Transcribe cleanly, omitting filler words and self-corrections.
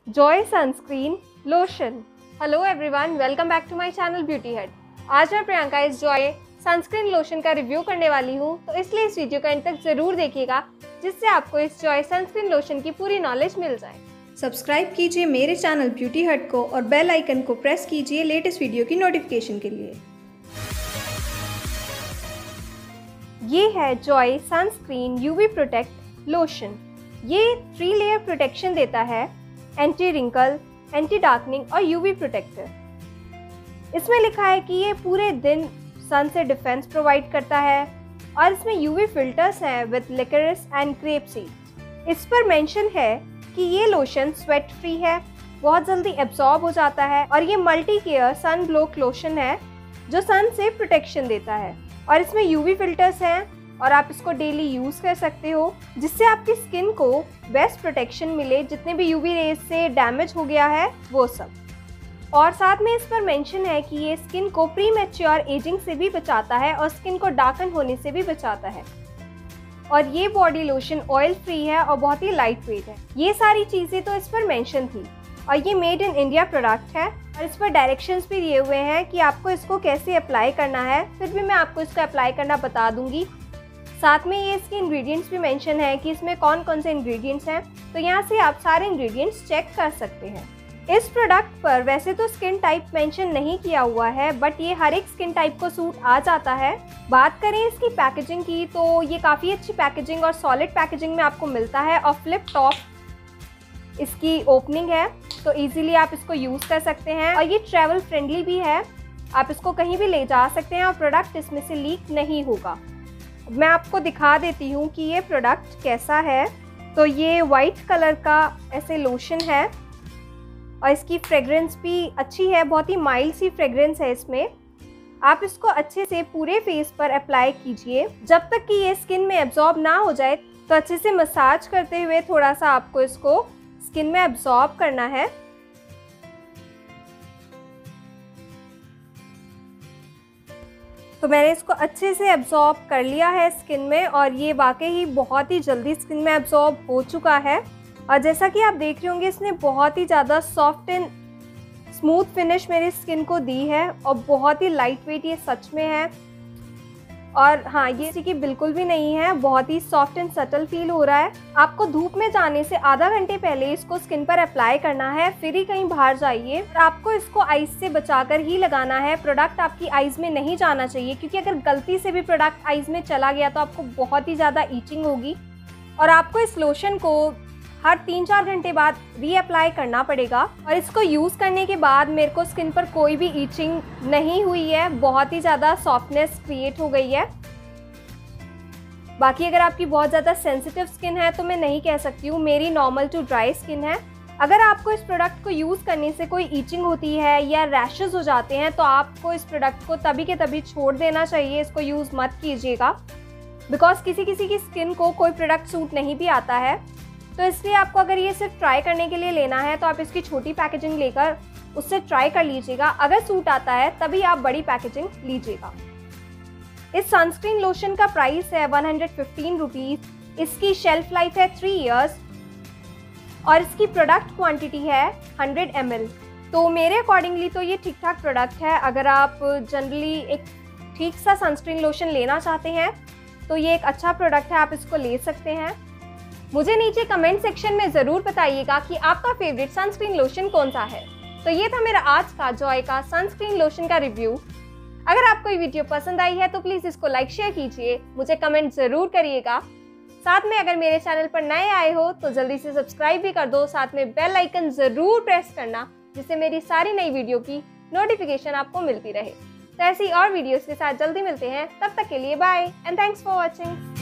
Joy sunscreen lotion. Hello everyone, welcome back to my channel beauty head. आज मैं प्रियंका इस Joy sunscreen lotion का review करने वाली हूँ, तो इसलिए इस वीडियो का अंत तक जरूर देखिएगा, जिससे आपको इस जॉय सनस्क्रीन लोशन की पूरी नॉलेज मिल जाए। सब्सक्राइब कीजिए मेरे चैनल ब्यूटी हट को और बेल आइकन को प्रेस कीजिए लेटेस्ट वीडियो की नोटिफिकेशन के लिए। ये है Joy sunscreen UV protect lotion. ये 3 लेयर प्रोटेक्शन देता है, एंटी रिंकल, एंटी डार्कनिंग और यूवी प्रोटेक्टर। इसमें लिखा है कि ये पूरे दिन सन से डिफेंस प्रोवाइड करता है और इसमें यूवी फिल्टर्स हैं with liquorice and grape seed. इस पर मेंशन है कि ये लोशन स्वेट फ्री है, बहुत जल्दी एब्जॉर्ब हो जाता है और ये multi care sun block lotion है जो सन से प्रोटेक्शन देता है। और इसमें यूवी फिल्टर्स हैं और आप इसको डेली यूज़ कर सकते हो, जिससे आपकी स्किन को बेस्ट प्रोटेक्शन मिले, जितने भी यूवी रेज से डैमेज हो गया है वो सब। और साथ में इस पर मेंशन है कि ये स्किन को प्री मैच्योर एजिंग से भी बचाता है और स्किन को डार्कन होने से भी बचाता है। और ये बॉडी लोशन ऑयल फ्री है और बहुत ही लाइट वेट है। ये सारी चीज़ें तो इस पर मेंशन थी। और ये मेड इन इंडिया प्रोडक्ट है और इस पर डायरेक्शंस भी दिए हुए हैं कि आपको इसको कैसे अप्लाई करना है। फिर भी मैं आपको इसको अप्लाई करना बता दूंगी। साथ में ये इसके इंग्रेडिएंट्स भी मेंशन है कि इसमें कौन कौन से इंग्रेडिएंट्स हैं, तो यहाँ से आप सारे इंग्रेडिएंट्स चेक कर सकते हैं। इस प्रोडक्ट पर वैसे तो स्किन टाइप मेंशन नहीं किया हुआ है, बट ये हर एक स्किन टाइप को सूट आ जाता है। बात करें इसकी पैकेजिंग की, तो ये काफ़ी अच्छी पैकेजिंग और सॉलिड पैकेजिंग में आपको मिलता है और फ्लिप टॉप इसकी ओपनिंग है, तो इजीली आप इसको यूज़ कर सकते हैं। और ये ट्रैवल फ्रेंडली भी है, आप इसको कहीं भी ले जा सकते हैं और प्रोडक्ट इसमें से लीक नहीं होगा। मैं आपको दिखा देती हूँ कि ये प्रोडक्ट कैसा है। तो ये वाइट कलर का ऐसे लोशन है और इसकी फ्रेग्रेंस भी अच्छी है, बहुत ही माइल्ड सी फ्रेग्रेंस है इसमें। आप इसको अच्छे से पूरे फेस पर अप्लाई कीजिए जब तक कि ये स्किन में एब्जॉर्ब ना हो जाए। तो अच्छे से मसाज करते हुए थोड़ा सा आपको इसको स्किन में एब्जॉर्ब करना है। तो मैंने इसको अच्छे से एब्जॉर्ब कर लिया है स्किन में और ये वाकई ही बहुत ही जल्दी स्किन में एब्जॉर्ब हो चुका है। और जैसा कि आप देख रहे होंगे, इसने बहुत ही ज़्यादा सॉफ्ट एंड स्मूथ फिनिश मेरी स्किन को दी है और बहुत ही लाइट वेट ये सच में है। और हाँ, ये स्टिकी बिल्कुल भी नहीं है, बहुत ही सॉफ्ट एंड सटल फील हो रहा है। आपको धूप में जाने से आधा घंटे पहले इसको स्किन पर अप्लाई करना है, फिर ही कहीं बाहर जाइए। और आपको इसको आइज से बचाकर ही लगाना है। प्रोडक्ट आपकी आइज में नहीं जाना चाहिए, क्योंकि अगर गलती से भी प्रोडक्ट आइज में चला गया तो आपको बहुत ही ज़्यादा ईचिंग होगी। और आपको इस लोशन को हर 3-4 घंटे बाद रीअप्लाई करना पड़ेगा। और इसको यूज़ करने के बाद मेरे को स्किन पर कोई भी ईचिंग नहीं हुई है, बहुत ही ज़्यादा सॉफ्टनेस क्रिएट हो गई है। बाकी अगर आपकी बहुत ज़्यादा सेंसिटिव स्किन है तो मैं नहीं कह सकती हूँ, मेरी नॉर्मल टू ड्राई स्किन है। अगर आपको इस प्रोडक्ट को यूज़ करने से कोई ईचिंग होती है या रैशेज़ हो जाते हैं, तो आपको इस प्रोडक्ट को तभी के तभी छोड़ देना चाहिए, इसको यूज़ मत कीजिएगा। बिकॉज किसी किसी की स्किन को कोई प्रोडक्ट सूट नहीं भी आता है। तो इसलिए आपको अगर ये सिर्फ ट्राई करने के लिए लेना है तो आप इसकी छोटी पैकेजिंग लेकर उससे ट्राई कर लीजिएगा। अगर सूट आता है तभी आप बड़ी पैकेजिंग लीजिएगा। इस सनस्क्रीन लोशन का प्राइस है 115 रुपीज़। इसकी शेल्फ लाइफ है 3 इयर्स और इसकी प्रोडक्ट क्वांटिटी है 100 ml। तो मेरे अकॉर्डिंगली तो ये ठीक ठाक प्रोडक्ट है। अगर आप जनरली एक ठीक सा सनस्क्रीन लोशन लेना चाहते हैं तो ये एक अच्छा प्रोडक्ट है, आप इसको ले सकते हैं। मुझे नीचे कमेंट सेक्शन में ज़रूर बताइएगा कि आपका फेवरेट सनस्क्रीन लोशन कौन सा है। तो ये था मेरा आज का जॉय का सनस्क्रीन लोशन का रिव्यू। अगर आपको ये वीडियो पसंद आई है तो प्लीज़ इसको लाइक शेयर कीजिए, मुझे कमेंट ज़रूर करिएगा। साथ में अगर मेरे चैनल पर नए आए हो तो जल्दी से सब्सक्राइब भी कर दो, साथ में बेल आइकन ज़रूर प्रेस करना, जिससे मेरी सारी नई वीडियो की नोटिफिकेशन आपको मिलती रहे। तो ऐसी और वीडियोज़ के साथ जल्दी मिलते हैं, तब तक के लिए bye and thanks for watching.